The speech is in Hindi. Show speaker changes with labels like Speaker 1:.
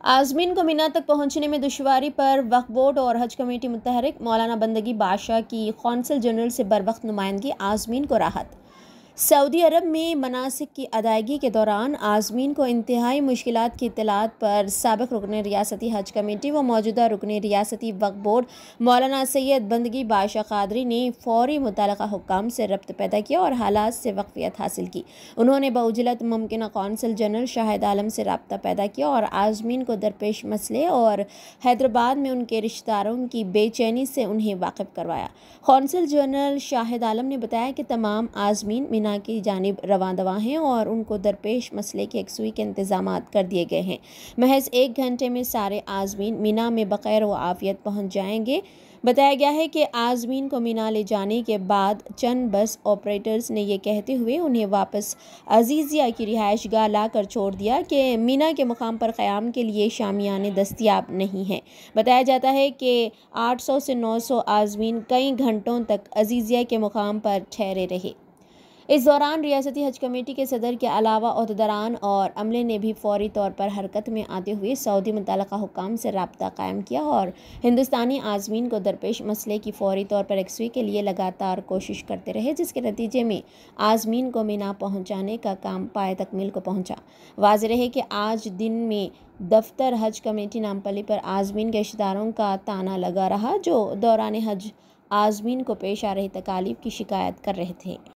Speaker 1: आज़मीन को मीना तक पहुंचने में दुश्वारी पर वक्फ बोर्ड और हज कमेटी मुतहरिक। मौलाना बंदगी बादशाह की कौंसल जनरल से बरवक्त नुमाइंदगी, आज़मीन को राहत। सऊदी अरब में मनासिक की अदायगी के दौरान आज़मीन को इंतहाई मुश्किलात की इत्तलात पर साबिक़ रुकन रियासती हज कमेटी व मौजूदा रुकन रियासती वक्फ बोर्ड मौलाना सैयद बंदगी बादशाह कादरी ने फ़ौरी मुतल्लक़ा हुक्काम से रब्त पैदा किया और हालात से वाक़फ़ियत हासिल की। उन्होंने बउजलत मुमकिन कौंसल जनरल शाहिद आलम से रब्ता पैदा किया और आज़मीन को दरपेश मसले और हैदराबाद में उनके रिश्तेदारों की बेचैनी से उन्हें वाकिफ़ करवाया। कौंसल जनरल शाहिद आलम ने बताया कि तमाम आज़मीन मीना की जानिब रवां दवा हैं और उनको दरपेश मसले के यकसुई के इंतजामात कर दिए गए हैं। महज 1 घंटे में सारे आज़मीन मीना में बखैर व आफियत पहुंच जाएंगे। बताया गया है कि आज़मीन को मीना ले जाने के बाद चंद बस ऑपरेटर्स ने यह कहते हुए उन्हें वापस अजीज़िया की रिहाइश गाह ला कर छोड़ दिया कि मीना के मुकाम पर क़याम के लिए शामियाने दस्तियाब नहीं हैं। बताया जाता है कि 800 से 900 आज़मीन कई घंटों तक अजीज़िया के मुकाम पर ठहरे रहे। इस दौरान रियासती हज कमेटी के सदर के अलावा ओहदेदारान और अमले ने भी फौरी तौर पर हरकत में आते हुए सऊदी मुतल्लक़ा हुक्काम से रब्ता कायम किया और हिंदुस्तानी आज़मीन को दरपेश मसले की फौरी तौर पर यकसुई के लिए लगातार कोशिश करते रहे, जिसके नतीजे में आज़मीन को मीना पहुँचाने का काम पाए तकमील को पहुँचा। वाज़ेह रहे कि आज दिन में दफ्तर हज कमेटी नामपल्ली पर आज़मीन के रिश्तेदारों का ताना लगा रहा, जो दौरान हज आज़मीन को पेश आ रही तकालीफ की शिकायत कर रहे थे।